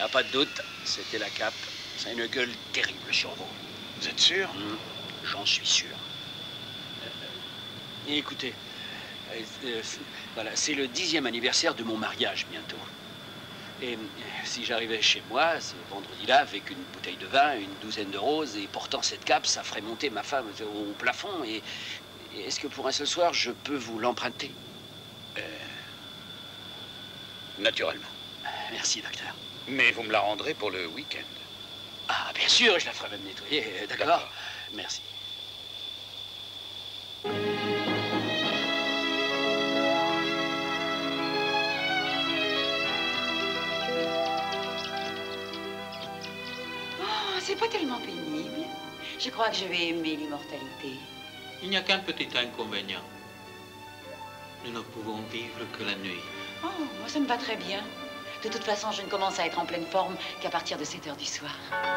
Y a pas de doute, c'était la cape. C'est une gueule terrible sur vous. Vous êtes sûr? J'en suis sûr. Écoutez, voilà, c'est le 10e anniversaire de mon mariage bientôt. Et si j'arrivais chez moi, ce vendredi-là, avec une bouteille de vin, une douzaine de roses, et portant cette cape, ça ferait monter ma femme au plafond. Et est-ce que pour un seul soir, je peux vous l'emprunter? Naturellement. Merci, docteur. Mais vous me la rendrez pour le week-end. Ah, bien sûr, je la ferai même nettoyer, d'accord? Merci. Oh, c'est pas tellement pénible. Je crois que je vais aimer l'immortalité. Il n'y a qu'un petit inconvénient. Nous ne pouvons vivre que la nuit. Oh, moi, ça me va très bien. De toute façon, je ne commence à être en pleine forme qu'à partir de 7 heures du soir.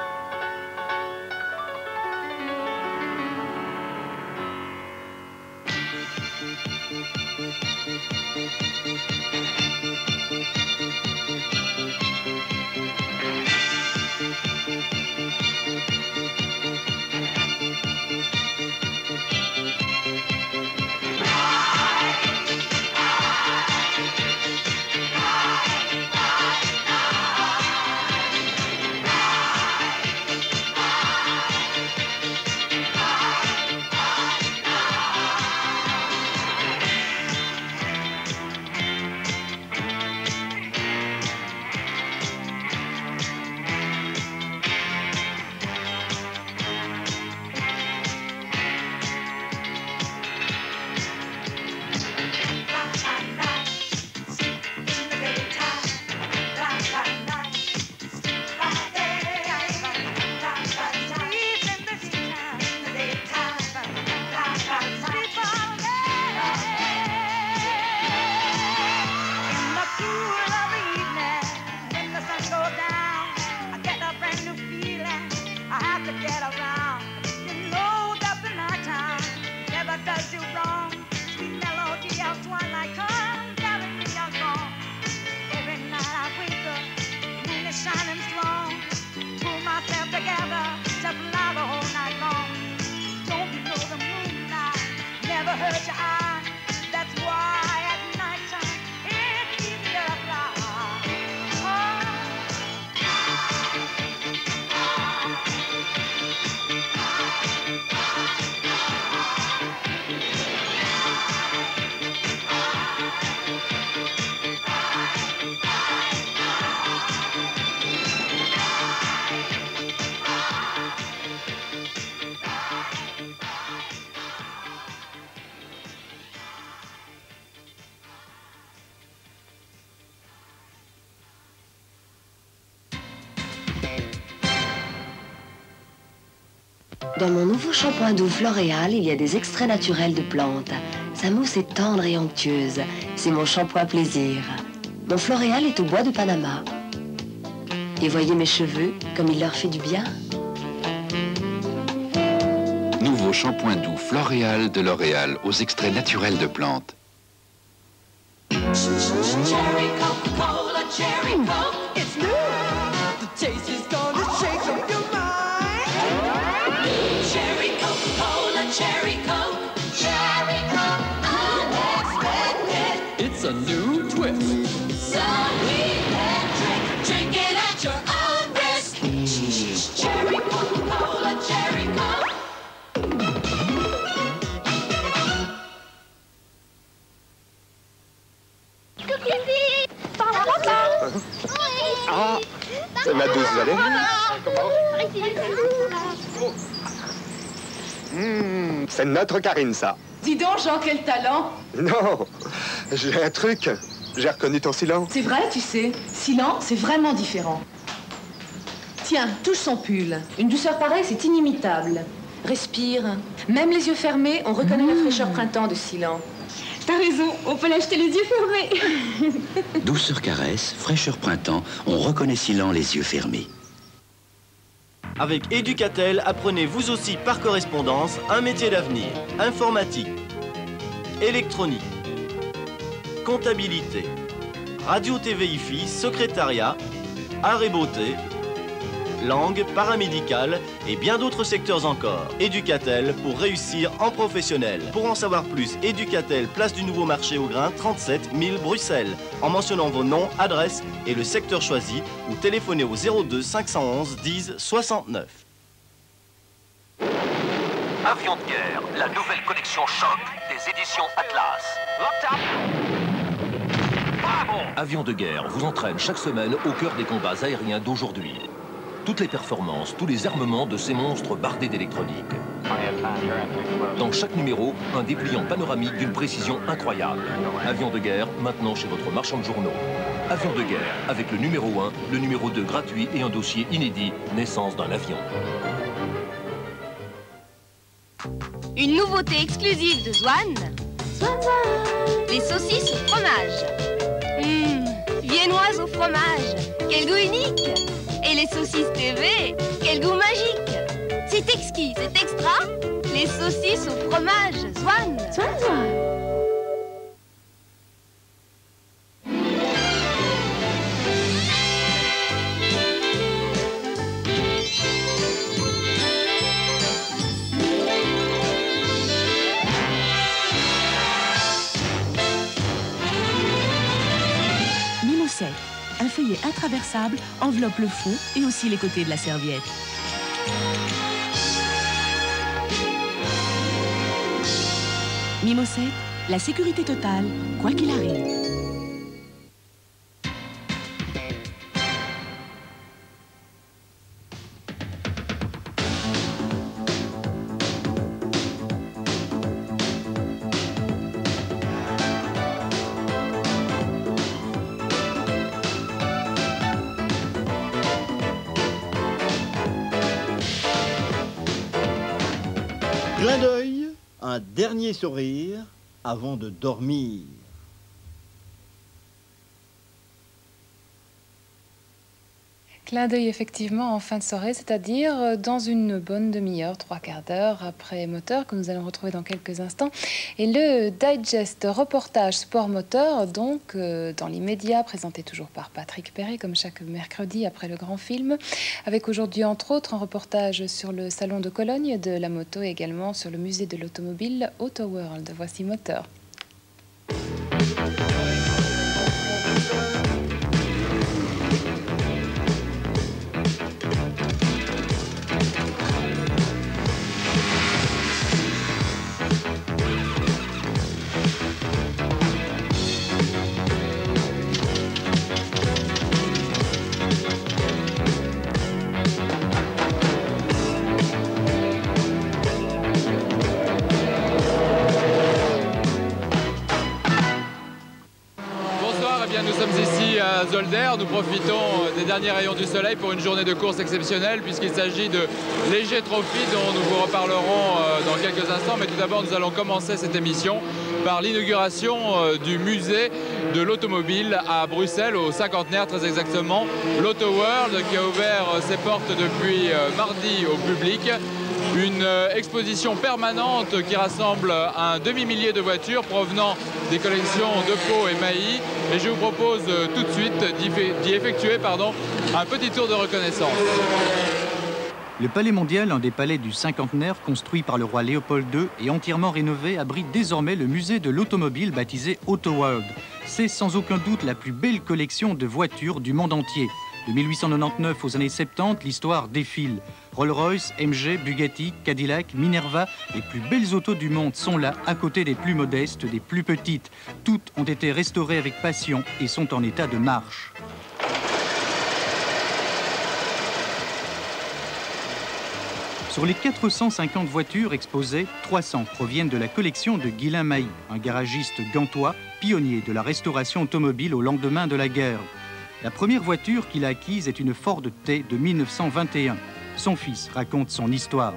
Dans mon nouveau shampoing doux Floréal, il y a des extraits naturels de plantes. Sa mousse est tendre et onctueuse. C'est mon shampoing plaisir. Mon Floréal est au bois de Panama. Et voyez mes cheveux, comme il leur fait du bien. Nouveau shampoing doux Floréal de L'Oréal aux extraits naturels de plantes. Cherry Coca-Cola, cherry Coke, it's new. The taste is gonna shake up your mind. Cherry Coca-Cola, cherry Coke, cherry Coke, unexpected. It's a new twist. So electric, drink it at your own risk. Cherry Coca-Cola, cherry Coke. Ah, la douce Valérie. C'est notre Karine, ça. Dis donc, Jean, quel talent. Non, j'ai un truc. J'ai reconnu ton silence. C'est vrai, tu sais. Silence, c'est vraiment différent. Tiens, touche son pull. Une douceur pareille, c'est inimitable. Respire. Même les yeux fermés, on reconnaît la fraîcheur printemps de Silan. T'as raison, on peut l'acheter les yeux fermés. Douceur caresse, fraîcheur printemps, on reconnaît Silan les yeux fermés. Avec Educatel, apprenez vous aussi par correspondance un métier d'avenir. Informatique, électronique, comptabilité, radio TV IFI, secrétariat, art et beauté, langue, paramédicale et bien d'autres secteurs encore. Éducatel pour réussir en professionnel. Pour en savoir plus, Éducatel, place du Nouveau Marché au Grain, 37 000 Bruxelles. En mentionnant vos noms, adresses et le secteur choisi ou téléphonez au 02 511 10 69. Avion de guerre, la nouvelle collection Choc des éditions Atlas. Avion de guerre vous entraîne chaque semaine au cœur des combats aériens d'aujourd'hui. Toutes les performances, tous les armements de ces monstres bardés d'électronique. Dans chaque numéro, un dépliant panoramique d'une précision incroyable. Avion de guerre, maintenant chez votre marchand de journaux. Avion de guerre, avec le numéro 1, le numéro 2 gratuit et un dossier inédit, naissance d'un avion. Une nouveauté exclusive de Zwan. Les saucisses au fromage. Viennoises au fromage. Quel goût unique! Et les saucisses TV, quel goût magique! C'est exquis, c'est extra. Les saucisses au fromage, Zwan. Mimosette. Un feuillet intraversable enveloppe le fond et aussi les côtés de la serviette. Mimosette, la sécurité totale, quoi qu'il arrive. Clin d'œil, un dernier sourire avant de dormir. Clin d'œil effectivement en fin de soirée, c'est-à-dire dans une bonne demi-heure, 3/4 d'heure après moteur que nous allons retrouver dans quelques instants. Et le digest reportage sport moteur, donc dans l'immédiat, présenté toujours par Patrick Perret, comme chaque mercredi après le grand film, avec aujourd'hui entre autres un reportage sur le salon de Cologne de la moto et également sur le musée de l'automobile Auto World. Voici moteur. Zolder, nous profitons des derniers rayons du soleil pour une journée de course exceptionnelle puisqu'il s'agit de Léger Trophy dont nous vous reparlerons dans quelques instants. Mais tout d'abord, nous allons commencer cette émission par l'inauguration du musée de l'automobile à Bruxelles, au cinquantenaire très exactement. L'Auto World qui a ouvert ses portes depuis mardi au public. Une exposition permanente qui rassemble un demi-millier de voitures provenant des collections de Pau et Mailly. Et je vous propose tout de suite d'y effectuer un petit tour de reconnaissance. Le Palais Mondial, un des palais du cinquantenaire construit par le roi Léopold II et entièrement rénové, abrite désormais le musée de l'automobile baptisé Auto World. C'est sans aucun doute la plus belle collection de voitures du monde entier. De 1899 aux années 70, l'histoire défile. Rolls-Royce, MG, Bugatti, Cadillac, Minerva, les plus belles autos du monde sont là, à côté des plus modestes, des plus petites. Toutes ont été restaurées avec passion et sont en état de marche. Sur les 450 voitures exposées, 300 proviennent de la collection de Guylain Mailly, un garagiste gantois, pionnier de la restauration automobile au lendemain de la guerre. La première voiture qu'il a acquise est une Ford T de 1921. Son fils raconte son histoire.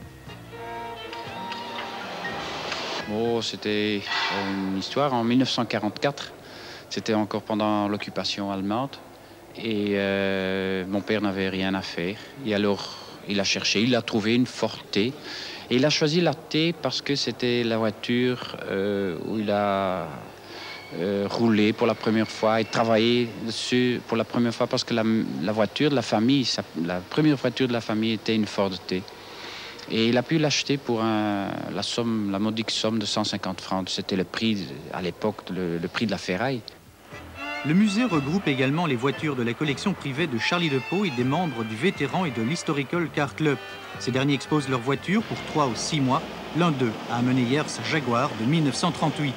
Oh, c'était une histoire en 1944. C'était encore pendant l'occupation allemande. Et mon père n'avait rien à faire. Et alors, il a cherché, il a trouvé une Ford T. Et il a choisi la T parce que c'était la voiture où il a rouler pour la première fois et travailler dessus pour la première fois parce que la voiture de la famille, la première voiture de la famille était une Ford T. Et il a pu l'acheter pour la modique somme de 150 francs. C'était le prix, à l'époque, le prix de la ferraille. Le musée regroupe également les voitures de la collection privée de Charlie Depeau et des membres du Vétéran et de l'Historical Car Club. Ces derniers exposent leurs voitures pour 3 ou 6 mois. L'un d'eux a amené hier sa Jaguar de 1938.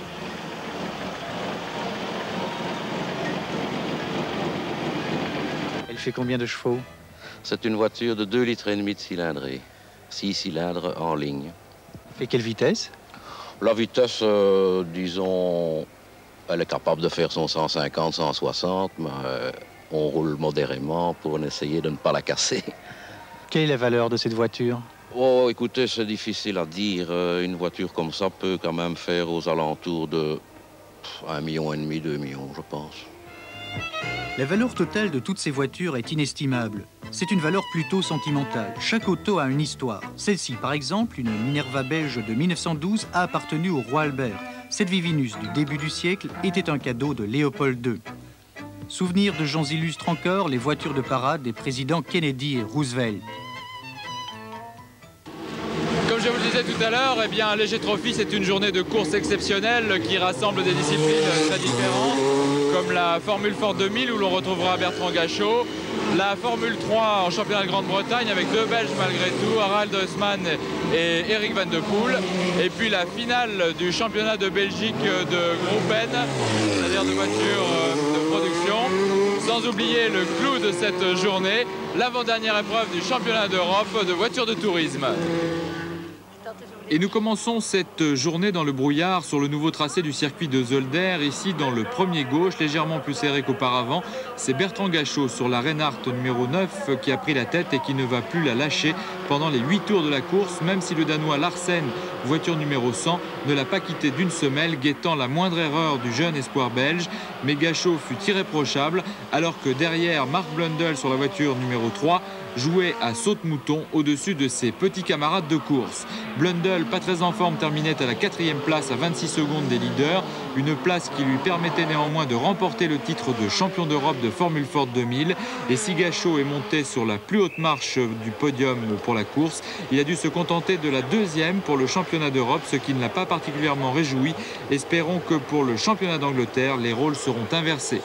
Elle fait combien de chevaux? C'est une voiture de 2,5 litres de cylindrée. 6 cylindres en ligne. Et quelle vitesse? La vitesse, disons, elle est capable de faire son 150, 160, mais on roule modérément pour essayer de ne pas la casser. Quelle est la valeur de cette voiture? Oh, écoutez, c'est difficile à dire. Une voiture comme ça peut quand même faire aux alentours de 1,5 million, 2 millions, je pense. La valeur totale de toutes ces voitures est inestimable. C'est une valeur plutôt sentimentale. Chaque auto a une histoire. Celle-ci, par exemple, une Minerva belge de 1912, a appartenu au roi Albert. Cette Vivinus du début du siècle était un cadeau de Léopold II. Souvenir de gens illustres encore, les voitures de parade des présidents Kennedy et Roosevelt. Comme je vous le disais tout à l'heure, eh bien, Léger Trophy, c'est une journée de course exceptionnelle qui rassemble des disciplines très différentes, comme la Formule Ford 2000 où l'on retrouvera Bertrand Gachot, la Formule 3 en championnat de Grande-Bretagne avec 2 Belges malgré tout, Harald Huisman et Eric Van de Poel, et puis la finale du championnat de Belgique de Groupen, c'est-à-dire de voitures de production. Sans oublier le clou de cette journée, l'avant-dernière épreuve du championnat d'Europe de voitures de tourisme. Et nous commençons cette journée dans le brouillard sur le nouveau tracé du circuit de Zolder. Ici, dans le premier gauche, légèrement plus serré qu'auparavant, c'est Bertrand Gachot sur la Reinhardt numéro 9 qui a pris la tête et qui ne va plus la lâcher pendant les 8 tours de la course, même si le Danois Larsen, voiture numéro 100, ne l'a pas quitté d'une semelle, guettant la moindre erreur du jeune espoir belge. Mais Gachot fut irréprochable, alors que derrière, Mark Blundell sur la voiture numéro 3 jouait à saute-mouton au-dessus de ses petits camarades de course. Blundell, pas très en forme, terminait à la 4e place à 26 secondes des leaders, une place qui lui permettait néanmoins de remporter le titre de champion d'Europe de Formule Ford 2000. Et si Gachot est monté sur la plus haute marche du podium pour la course, il a dû se contenter de la 2e pour le championnat d'Europe, ce qui ne l'a pas particulièrement réjoui. Espérons que pour le championnat d'Angleterre, les rôles seront inversés.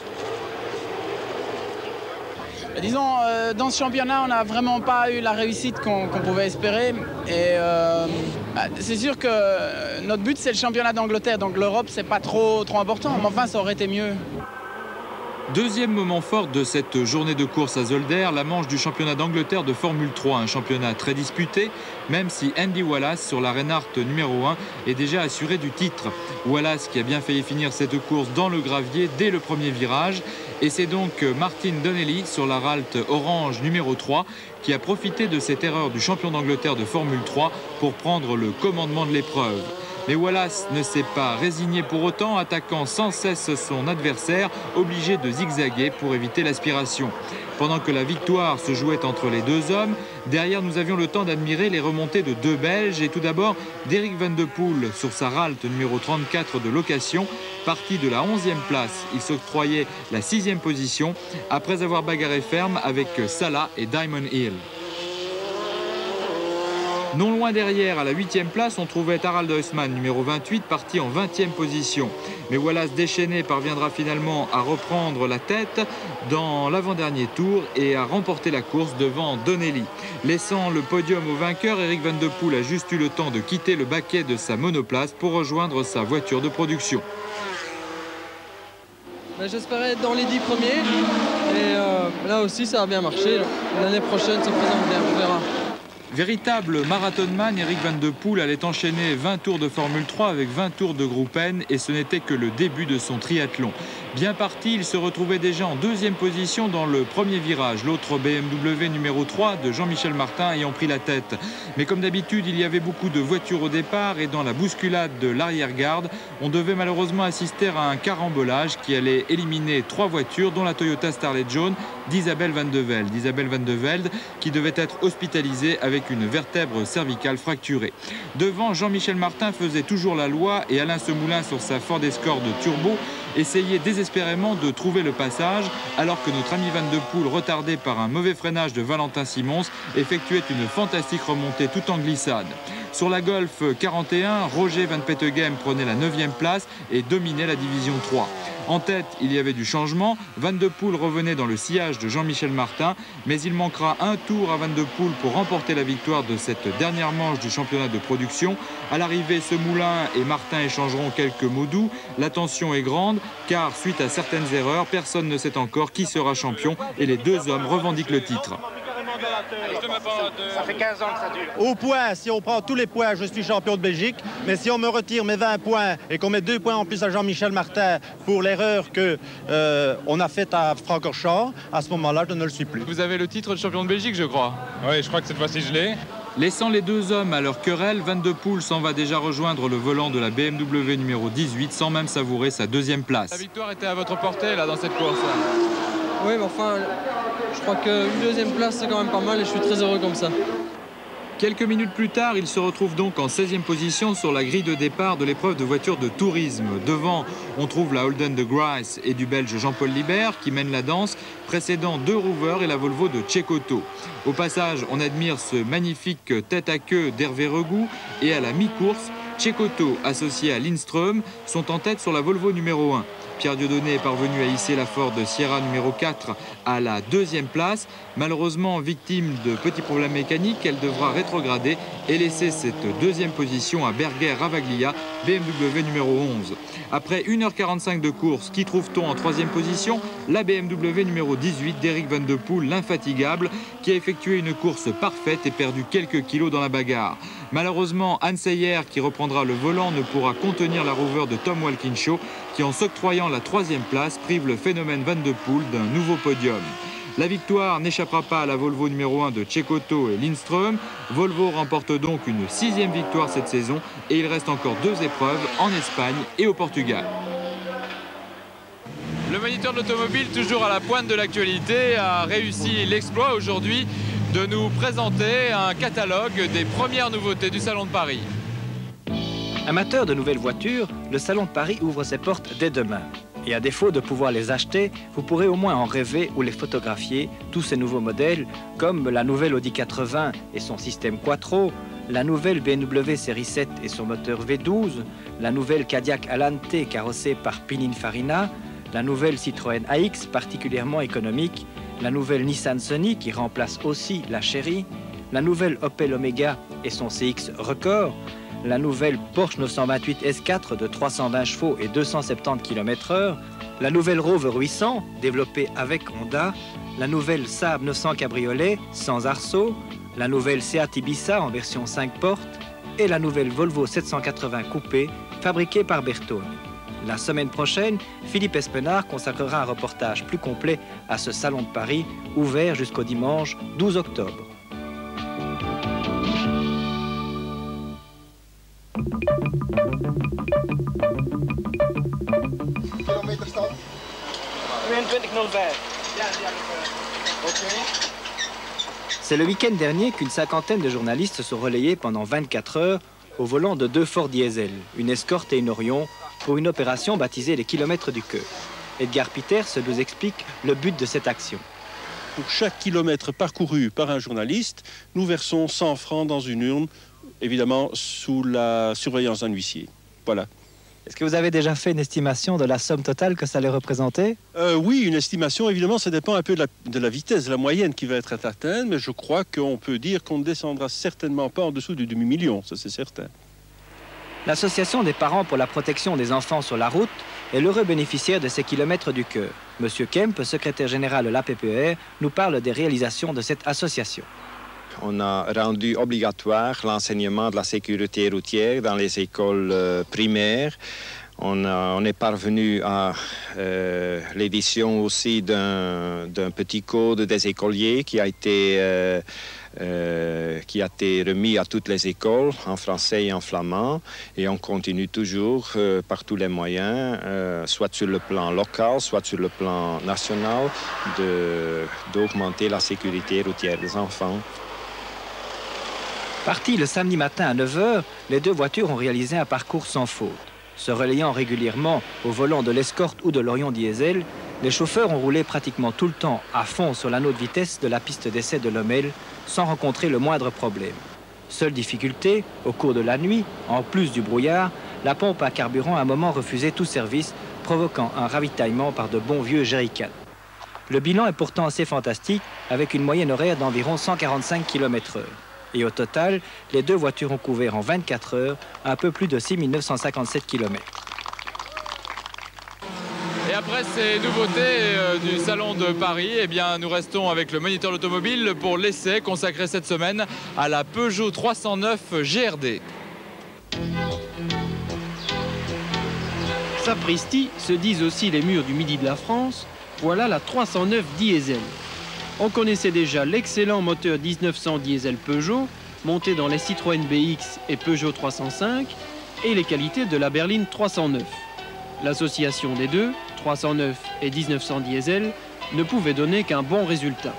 Disons, dans ce championnat, on n'a vraiment pas eu la réussite qu'on pouvait espérer. Et c'est sûr que notre but, c'est le championnat d'Angleterre. Donc l'Europe, c'est pas trop important. Mais enfin, ça aurait été mieux. Deuxième moment fort de cette journée de course à Zolder, la manche du championnat d'Angleterre de Formule 3, un championnat très disputé, même si Andy Wallace sur la Reinhardt numéro 1 est déjà assuré du titre. Wallace qui a bien failli finir cette course dans le gravier dès le premier virage, et c'est donc Martin Donnelly sur la Ralt orange numéro 3 qui a profité de cette erreur du champion d'Angleterre de Formule 3 pour prendre le commandement de l'épreuve. Mais Wallace ne s'est pas résigné pour autant, attaquant sans cesse son adversaire, obligé de zigzaguer pour éviter l'aspiration. Pendant que la victoire se jouait entre les deux hommes, derrière nous avions le temps d'admirer les remontées de 2 Belges et tout d'abord d'Eric Van de Poel sur sa Ralt numéro 34 de location. Parti de la 11e place, il s'octroyait la 6e position après avoir bagarré ferme avec Salah et Diamond Hill. Non loin derrière, à la 8e place, on trouvait Harald Huisman, numéro 28, parti en 20e position. Mais Wallace déchaîné parviendra finalement à reprendre la tête dans l'avant-dernier tour et à remporter la course devant Donnelly. Laissant le podium au vainqueur, Eric Van de Poel a juste eu le temps de quitter le baquet de sa monoplace pour rejoindre sa voiture de production. J'espérais être dans les 10 premiers et là aussi ça a bien marché. L'année prochaine ça présente bien, on verra. Véritable marathonman, Eric Van de Poel allait enchaîner 20 tours de Formule 3 avec 20 tours de Groupen et ce n'était que le début de son triathlon. Bien parti, il se retrouvait déjà en deuxième position dans le premier virage. L'autre BMW numéro 3 de Jean-Michel Martin ayant pris la tête. Mais comme d'habitude, il y avait beaucoup de voitures au départ et dans la bousculade de l'arrière-garde, on devait malheureusement assister à un carambolage qui allait éliminer 3 voitures, dont la Toyota Starlet jaune d'Isabelle Van de Velde. Isabelle Van de Velde qui devait être hospitalisée avec une vertèbre cervicale fracturée. Devant, Jean-Michel Martin faisait toujours la loi et Alain Semoulin sur sa Ford Escort de turbo essayait désespérément de trouver le passage alors que notre ami Van de Poel, retardé par un mauvais freinage de Valentin Simons, effectuait une fantastique remontée tout en glissade. Sur la Golf 41, Roger Van Peteghem prenait la 9e place et dominait la division 3. En tête, il y avait du changement. Van de Poel revenait dans le sillage de Jean-Michel Martin, mais il manquera un tour à Van de Poel pour remporter la victoire de cette dernière manche du championnat de production. À l'arrivée, Semoulin et Martin échangeront quelques mots doux. La tension est grande, car suite à certaines erreurs, personne ne sait encore qui sera champion et les deux hommes revendiquent le titre. Ça fait 15 ans que ça dure. Au point, si on prend tous les points, je suis champion de Belgique. Mais si on me retire mes 20 points et qu'on met 2 points en plus à Jean-Michel Martin pour l'erreur qu'on a faite à Francorchamps, à ce moment-là, je ne le suis plus. Vous avez le titre de champion de Belgique, je crois. Oui, je crois que cette fois-ci, je l'ai. Laissant les deux hommes à leur querelle, Van de Poel s'en va déjà rejoindre le volant de la BMW numéro 18 sans même savourer sa 2e place. La victoire était à votre portée là dans cette course. Oui, mais enfin, je crois qu'une 2e place, c'est quand même pas mal et je suis très heureux comme ça. Quelques minutes plus tard, il se retrouve donc en 16e position sur la grille de départ de l'épreuve de voiture de tourisme. Devant, on trouve la Holden de Grice et du Belge Jean-Paul Libert qui mènent la danse, précédant 2 Rover et la Volvo de Cecotto. Au passage, on admire ce magnifique tête-à-queue d'Hervé Regout et à la mi-course, Cecotto, associé à Lindström, sont en tête sur la Volvo numéro 1. Pierre Dieudonné est parvenu à hisser la Ford Sierra numéro 4 à la 2e place. Malheureusement, victime de petits problèmes mécaniques, elle devra rétrograder et laisser cette 2e position à Berger Ravaglia, BMW numéro 11. Après 1h45 de course, qui trouve-t-on en 3e position? La BMW numéro 18 d'Eric Van de Poel, l'infatigable, qui a effectué une course parfaite et perdu quelques kilos dans la bagarre. Malheureusement, Hans Seyer, qui reprendra le volant, ne pourra contenir la Rover de Tom Walkinshaw, qui en s'octroyant la 3e place prive le phénomène Van de Poel d'un nouveau podium. La victoire n'échappera pas à la Volvo numéro 1 de Cecotto et Lindström. Volvo remporte donc une 6e victoire cette saison et il reste encore 2 épreuves en Espagne et au Portugal. Le moniteur de l'automobile, toujours à la pointe de l'actualité, a réussi l'exploit aujourd'hui de nous présenter un catalogue des premières nouveautés du Salon de Paris. Amateur de nouvelles voitures, le Salon de Paris ouvre ses portes dès demain. Et à défaut de pouvoir les acheter, vous pourrez au moins en rêver ou les photographier, tous ces nouveaux modèles, comme la nouvelle Audi 80 et son système Quattro, la nouvelle BMW série 7 et son moteur V12, la nouvelle Cadillac Alante carrossée par Pininfarina, la nouvelle Citroën AX particulièrement économique, la nouvelle Nissan Sunny qui remplace aussi la Chery, la nouvelle Opel Omega et son CX Record, la nouvelle Porsche 928 S4 de 320 chevaux et 270 km/h, la nouvelle Rover 800 développée avec Honda, la nouvelle Saab 900 Cabriolet sans arceau, la nouvelle Seat Ibiza en version 5 portes et la nouvelle Volvo 780 Coupé fabriquée par Bertone. La semaine prochaine, Philippe Espenard consacrera un reportage plus complet à ce Salon de Paris ouvert jusqu'au dimanche 12 octobre. C'est le week-end dernier qu'une cinquantaine de journalistes se sont relayés pendant 24 heures au volant de 2 Ford Diesel, une Escort et une Orion, pour une opération baptisée les kilomètres du cœur. Edgar Peters nous explique le but de cette action. Pour chaque kilomètre parcouru par un journaliste, nous versons 100 francs dans une urne, évidemment sous la surveillance d'un huissier. Voilà. Est-ce que vous avez déjà fait une estimation de la somme totale que ça allait représenter? Oui, une estimation, évidemment, ça dépend un peu de la vitesse, de la moyenne qui va être atteinte, mais je crois qu'on peut dire qu'on ne descendra certainement pas en dessous du demi-million, ça c'est certain. L'Association des parents pour la protection des enfants sur la route est l'heureux bénéficiaire de ces kilomètres du cœur. Monsieur Kemp, secrétaire général de l'APPR, nous parle des réalisations de cette association. On a rendu obligatoire l'enseignement de la sécurité routière dans les écoles primaires. On est parvenu à l'édition aussi d'un petit code des écoliers qui a été remis à toutes les écoles en français et en flamand. Et on continue toujours par tous les moyens, soit sur le plan local, soit sur le plan national, d'augmenter la sécurité routière des enfants. Partis le samedi matin à 9 h, les deux voitures ont réalisé un parcours sans faute. Se relayant régulièrement au volant de l'Escort ou de l'Orion Diesel, les chauffeurs ont roulé pratiquement tout le temps à fond sur l'anneau de vitesse de la piste d'essai de Lommel sans rencontrer le moindre problème. Seule difficulté, au cours de la nuit, en plus du brouillard, la pompe à carburant à un moment refusait tout service, provoquant un ravitaillement par de bons vieux jerrycans. Le bilan est pourtant assez fantastique, avec une moyenne horaire d'environ 145 km/h. Et au total, les deux voitures ont couvert en 24 heures un peu plus de 6 957 km. Et après ces nouveautés du Salon de Paris, eh bien, nous restons avec le moniteur d'automobile pour l'essai consacré cette semaine à la Peugeot 309 GRD. Sapristi, se disent aussi les murs du midi de la France, voilà la 309 diesel. On connaissait déjà l'excellent moteur 1900 diesel Peugeot, monté dans les Citroën BX et Peugeot 305, et les qualités de la berline 309. L'association des deux, 309 et 1900 diesel, ne pouvait donner qu'un bon résultat.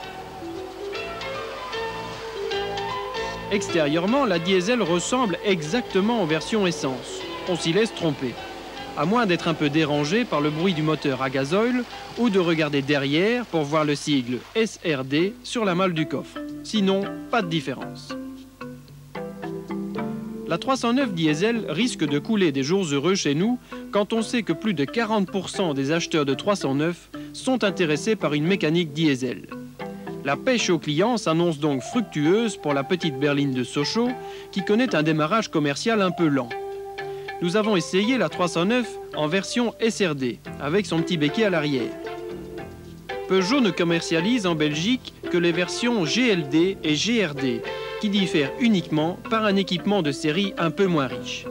Extérieurement, la diesel ressemble exactement aux versions essence. On s'y laisse tromper, à moins d'être un peu dérangé par le bruit du moteur à gazoil ou de regarder derrière pour voir le sigle SRD sur la malle du coffre. Sinon, pas de différence. La 309 diesel risque de couler des jours heureux chez nous quand on sait que plus de 40% des acheteurs de 309 sont intéressés par une mécanique diesel. La pêche aux clients s'annonce donc fructueuse pour la petite berline de Sochaux qui connaît un démarrage commercial un peu lent. Nous avons essayé la 309 en version SRD, avec son petit béquet à l'arrière. Peugeot ne commercialise en Belgique que les versions GLD et GRD, qui diffèrent uniquement par un équipement de série un peu moins riche.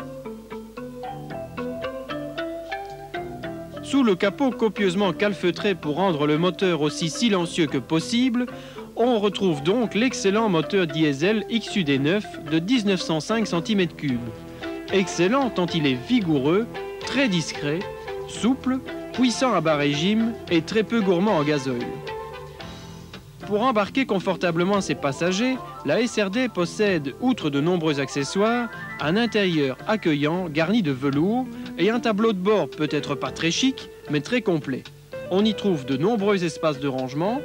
Sous le capot copieusement calfeutré pour rendre le moteur aussi silencieux que possible, on retrouve donc l'excellent moteur diesel XUD9 de 1905 cm3. Excellent tant il est vigoureux, très discret, souple, puissant à bas régime et très peu gourmand en gazoil. Pour embarquer confortablement ses passagers, la SRD possède, outre de nombreux accessoires, un intérieur accueillant garni de velours et un tableau de bord peut-être pas très chic, mais très complet. On y trouve de nombreux espaces de rangement,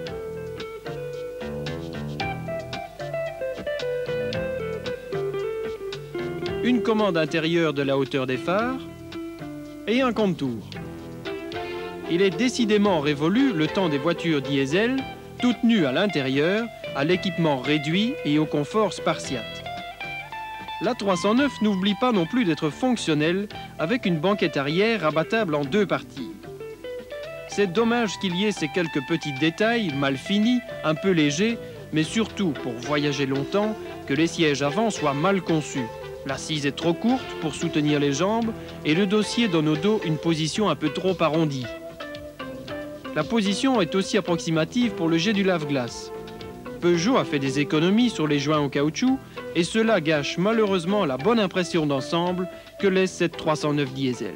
une commande intérieure de la hauteur des phares et un compte-tours. Il est décidément révolu le temps des voitures diesel, toutes nues à l'intérieur, à l'équipement réduit et au confort spartiate. La 309 n'oublie pas non plus d'être fonctionnelle avec une banquette arrière rabattable en deux parties. C'est dommage qu'il y ait ces quelques petits détails mal finis, un peu légers, mais surtout pour voyager longtemps, que les sièges avant soient mal conçus. L'assise est trop courte pour soutenir les jambes et le dossier donne au dos une position un peu trop arrondie. La position est aussi approximative pour le jet du lave-glace. Peugeot a fait des économies sur les joints en caoutchouc et cela gâche malheureusement la bonne impression d'ensemble que laisse cette 309 diesel.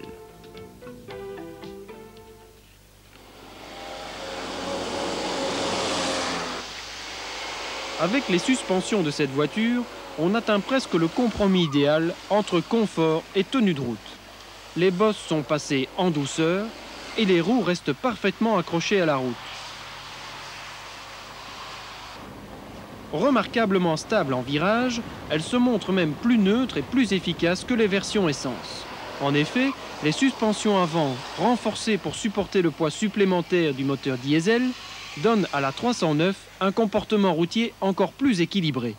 Avec les suspensions de cette voiture, on atteint presque le compromis idéal entre confort et tenue de route. Les bosses sont passées en douceur et les roues restent parfaitement accrochées à la route. Remarquablement stable en virage, elle se montre même plus neutre et plus efficace que les versions essence. En effet, les suspensions avant, renforcées pour supporter le poids supplémentaire du moteur diesel, donnent à la 309 un comportement routier encore plus équilibré.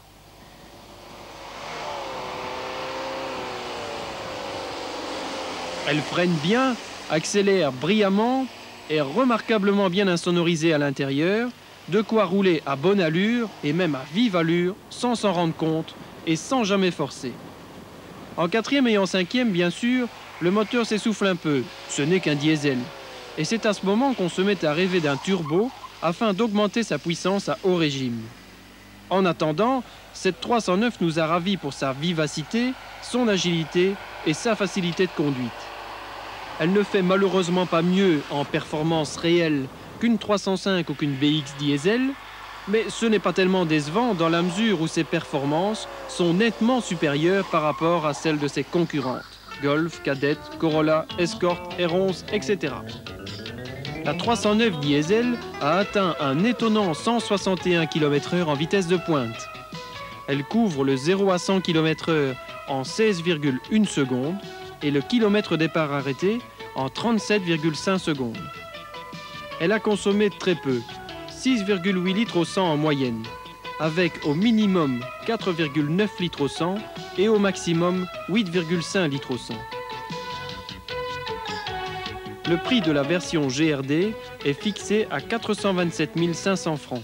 Elle freine bien, accélère brillamment, est remarquablement bien insonorisée à l'intérieur, de quoi rouler à bonne allure et même à vive allure sans s'en rendre compte et sans jamais forcer. En quatrième et en cinquième, bien sûr, le moteur s'essouffle un peu. Ce n'est qu'un diesel. Et c'est à ce moment qu'on se met à rêver d'un turbo afin d'augmenter sa puissance à haut régime. En attendant, cette 309 nous a ravis pour sa vivacité, son agilité et sa facilité de conduite. Elle ne fait malheureusement pas mieux en performance réelle qu'une 305 ou qu'une BX diesel, mais ce n'est pas tellement décevant dans la mesure où ses performances sont nettement supérieures par rapport à celles de ses concurrentes. Golf, Kadett, Corolla, Escort, R11, etc. La 309 diesel a atteint un étonnant 161 km/h en vitesse de pointe. Elle couvre le 0 à 100 km/h en 16,1 secondes et le kilomètre départ arrêté en 37,5 secondes. Elle a consommé très peu, 6,8 litres au 100 en moyenne, avec au minimum 4,9 litres au 100 et au maximum 8,5 litres au 100. Le prix de la version GRD est fixé à 427 500 francs.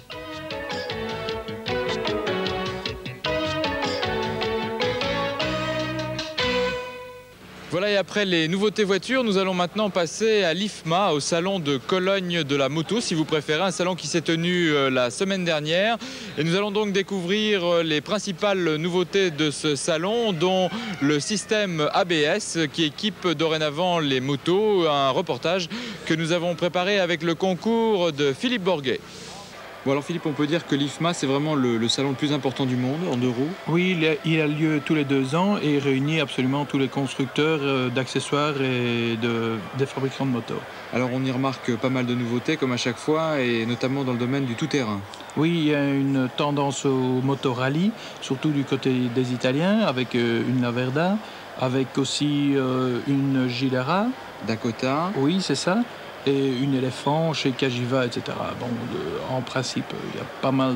Voilà, et après les nouveautés voitures, nous allons maintenant passer à l'IFMA, au salon de Cologne de la moto, si vous préférez, un salon qui s'est tenu la semaine dernière. Et nous allons donc découvrir les principales nouveautés de ce salon, dont le système ABS qui équipe dorénavant les motos, un reportage que nous avons préparé avec le concours de Philippe Borguet. Bon alors Philippe, on peut dire que l'IFMA, c'est vraiment le salon le plus important du monde en 2 roues? Oui, il a lieu tous les 2 ans et réunit absolument tous les constructeurs d'accessoires et des fabricants de motos. Alors on y remarque pas mal de nouveautés comme à chaque fois et notamment dans le domaine du tout-terrain. Oui, il y a une tendance au motorally, surtout du côté des Italiens avec une Laverda, avec aussi une Gilera. Dakota. Oui, c'est ça. Et une éléphant chez Cagiva, etc. Bon, en principe, il y a pas mal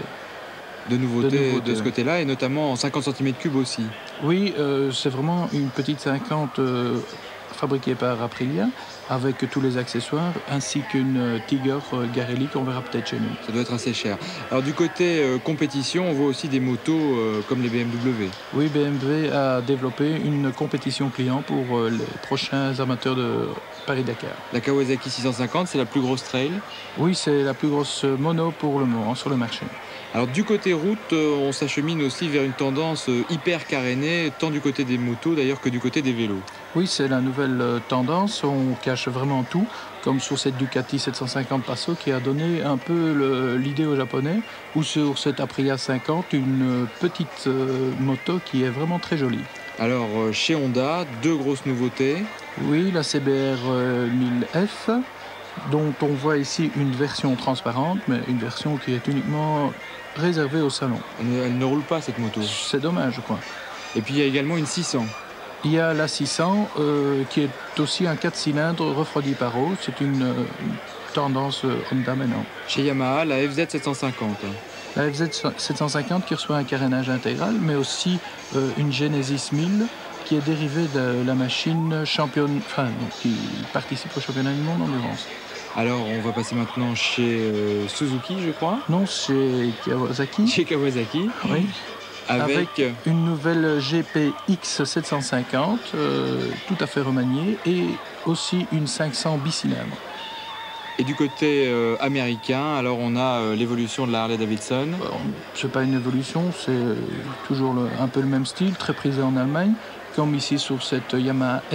de nouveautés de ce côté-là, et notamment en 50 cm3 aussi. Oui, c'est vraiment une petite 50 fabriquée par Aprilia, avec tous les accessoires, ainsi qu'une Tiger Garelli qu'on verra peut-être chez nous. Ça doit être assez cher. Alors du côté compétition, on voit aussi des motos comme les BMW. Oui, BMW a développé une compétition client pour les prochains amateurs de Paris-Dakar. La Kawasaki 650, c'est la plus grosse trail? Oui, c'est la plus grosse mono pour le moment sur le marché. Alors du côté route, on s'achemine aussi vers une tendance hyper carénée, tant du côté des motos d'ailleurs que du côté des vélos. Oui, c'est la nouvelle tendance, on cache vraiment tout, comme sur cette Ducati 750 Passo qui a donné un peu l'idée aux Japonais, ou sur cette Aprilia 50, une petite moto qui est vraiment très jolie. Alors chez Honda, 2 grosses nouveautés. Oui, la CBR 1000F, dont on voit ici une version transparente, mais une version qui est uniquement réservée au salon. Elle ne roule pas cette moto. C'est dommage, je crois. Et puis il y a également une 600. Il y a la 600 qui est aussi un 4 cylindres refroidi par eau. C'est une tendance Honda maintenant. Chez Yamaha, la FZ 750. La FZ 750 qui reçoit un carénage intégral, mais aussi une Genesis 1000 qui est dérivée de la machine championne, qui participe au championnat du monde d'endurance. Alors, on va passer maintenant chez Suzuki, je crois. Non, chez Kawasaki. Chez Kawasaki. Oui. Avec une nouvelle GPX 750, tout à fait remaniée, et aussi une 500 bicylindres. Et du côté américain, alors on a l'évolution de la Harley-Davidson. C'est pas une évolution, c'est toujours un peu le même style, très prisé en Allemagne, comme ici sur cette Yamaha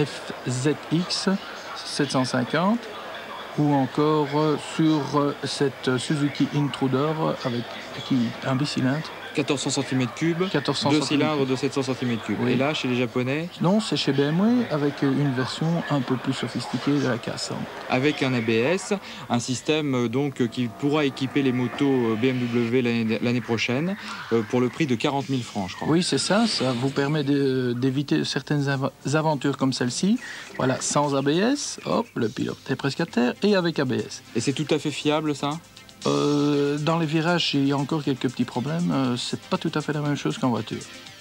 FZX 750, ou encore sur cette Suzuki Intruder avec un bicylindre. 1400 cm3, 2 cylindres de 700 cm3. Oui. Et là, chez les Japonais? Non, c'est chez BMW avec une version un peu plus sophistiquée de la casse. Avec un ABS, un système donc qui pourra équiper les motos BMW l'année prochaine pour le prix de 40 000 francs, je crois. Oui, c'est ça. Ça vous permet d'éviter certaines aventures comme celle-ci. Voilà, sans ABS, hop, le pilote est presque à terre, et avec ABS. Et c'est tout à fait fiable, ça? Dans les virages, il y a encore quelques petits problèmes. C'est pas tout à fait la même chose qu'en voiture.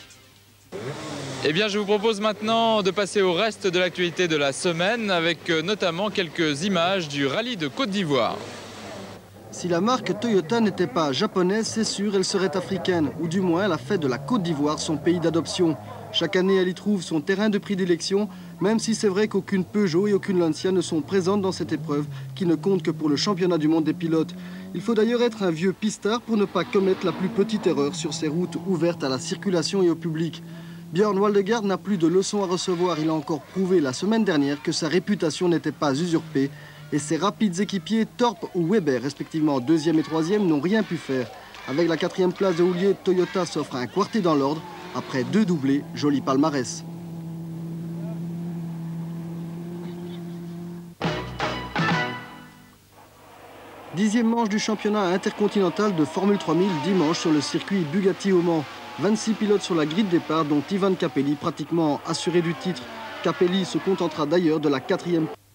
Eh bien, je vous propose maintenant de passer au reste de l'actualité de la semaine avec notamment quelques images du rallye de Côte d'Ivoire. Si la marque Toyota n'était pas japonaise, c'est sûr, elle serait africaine, ou du moins elle a fait de la Côte d'Ivoire son pays d'adoption. Chaque année, elle y trouve son terrain de prédilection, même si c'est vrai qu'aucune Peugeot et aucune Lancia ne sont présentes dans cette épreuve, qui ne compte que pour le championnat du monde des pilotes. Il faut d'ailleurs être un vieux pistard pour ne pas commettre la plus petite erreur sur ces routes ouvertes à la circulation et au public. Björn Waldegard n'a plus de leçons à recevoir. Il a encore prouvé la semaine dernière que sa réputation n'était pas usurpée. Et ses rapides équipiers, Torp ou Weber, respectivement 2e et 3e, n'ont rien pu faire. Avec la 4e place de Houlier, Toyota s'offre un quartet dans l'ordre. Après 2 doublés, joli palmarès. Dixième manche du championnat intercontinental de Formule 3000 dimanche sur le circuit Bugatti au Mans. 26 pilotes sur la grille de départ, dont Ivan Capelli, pratiquement assuré du titre. Capelli se contentera d'ailleurs de la 4e